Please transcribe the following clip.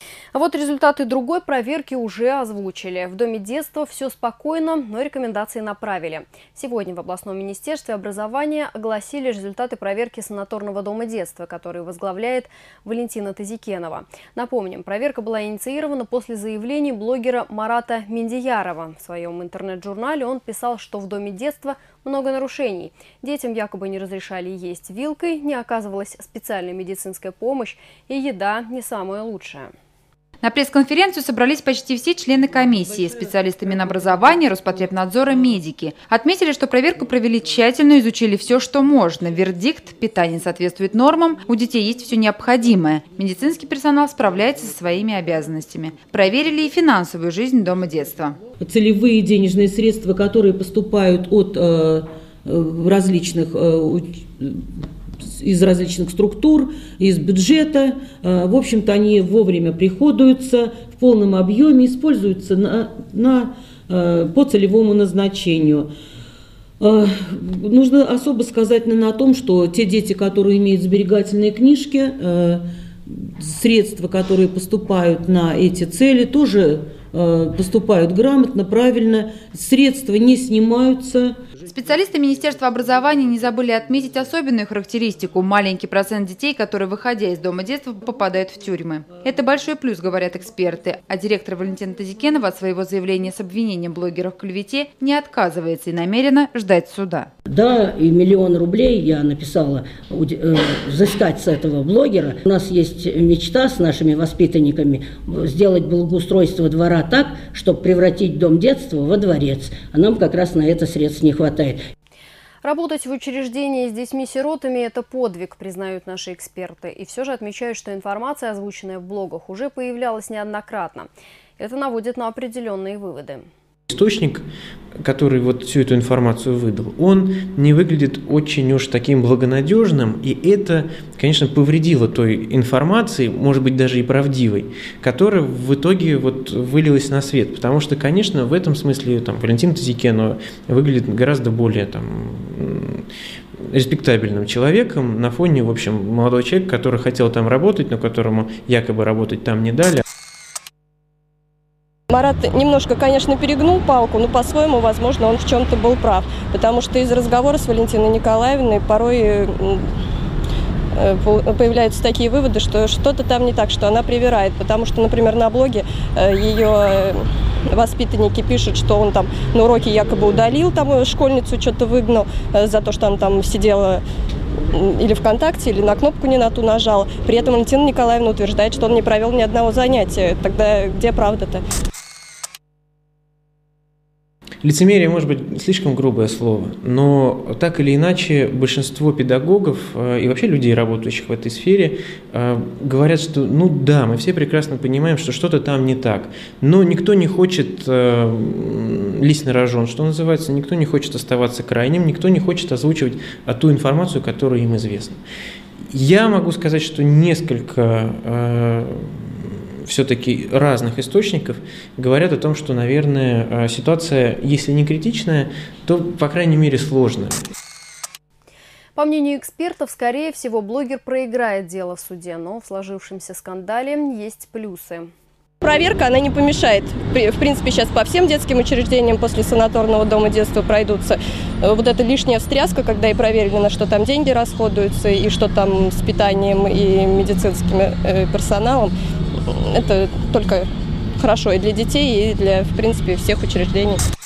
А вот результаты другой проверки уже озвучили. В Доме детства все спокойно, но рекомендации направили. Сегодня в областном министерстве образования огласили результаты проверки санаторного дома детства, который возглавляет Валентина Тазикенова. Напомним, проверка была инициирована после заявлений блогера Марата Мендиярова. В своем интернет-журнале он писал, что в Доме детства много нарушений. Детям якобы не разрешали есть вилкой, не оказывалась специальная медицинская помощь и еда не самая лучшая. На пресс-конференцию собрались почти все члены комиссии, специалисты Минобразования, Роспотребнадзора, медики. Отметили, что проверку провели тщательно, изучили все, что можно. Вердикт: питание соответствует нормам, у детей есть все необходимое. Медицинский персонал справляется со своими обязанностями. Проверили и финансовую жизнь Дома детства. Целевые денежные средства, которые поступают из различных структур, из бюджета, в общем-то, они вовремя приходуются, в полном объеме, используются по целевому назначению. Нужно особо сказать о том, что те дети, которые имеют сберегательные книжки, средства, которые поступают на эти цели, тоже поступают грамотно, правильно, средства не снимаются. Специалисты Министерства образования не забыли отметить особенную характеристику – маленький процент детей, которые, выходя из Дома детства, попадают в тюрьмы. Это большой плюс, говорят эксперты. А директор Валентина Тазикенова от своего заявления с обвинением блогера в клевете не отказывается и намерена ждать суда. Да, и 1 000 000 рублей я написала взыскать с этого блогера. У нас есть мечта с нашими воспитанниками сделать благоустройство двора так, чтобы превратить Дом детства во дворец. А нам как раз на это средств не хватает. Работать в учреждении с детьми-сиротами – это подвиг, признают наши эксперты. И все же отмечают, что информация, озвученная в блогах, уже появлялась неоднократно. Это наводит на определенные выводы. Источник, который вот всю эту информацию выдал, он не выглядит очень уж таким благонадежным, и это, конечно, повредило той информации, может быть, даже и правдивой, которая в итоге вот вылилась на свет. Потому что, конечно, в этом смысле Валентина Тазикенова выглядит гораздо более респектабельным человеком на фоне, в общем, молодого человека, который хотел там работать, но которому якобы работать там не дали. Марат немножко, конечно, перегнул палку, но по-своему, возможно, он в чем-то был прав. Потому что из разговора с Валентиной Николаевной порой появляются такие выводы, что что-то там не так, что она привирает. Потому что, например, на блоге ее воспитанники пишут, что он там на уроке якобы удалил школьницу, что-то выгнал за то, что она там сидела или ВКонтакте, или на кнопку не на ту нажала. При этом Валентина Николаевна утверждает, что он не провел ни одного занятия. Тогда где правда-то? Лицемерие, может быть, слишком грубое слово, но так или иначе большинство педагогов и вообще людей, работающих в этой сфере, говорят, что ну да, мы все прекрасно понимаем, что что-то там не так, но никто не хочет лезть на рожон, что называется, никто не хочет оставаться крайним, никто не хочет озвучивать ту информацию, которая им известна. Я могу сказать, что несколько все-таки разных источников говорят о том, что, наверное, ситуация, если не критичная, то, по крайней мере, сложная. По мнению экспертов, скорее всего, блогер проиграет дело в суде, но в сложившемся скандале есть плюсы. Проверка, она не помешает. В принципе, сейчас по всем детским учреждениям после санаторного дома детства пройдутся. Вот эта лишняя встряска, когда и проверили, на что там деньги расходуются, и что там с питанием и медицинским персоналом, это только хорошо и для детей, и для, в принципе, всех учреждений.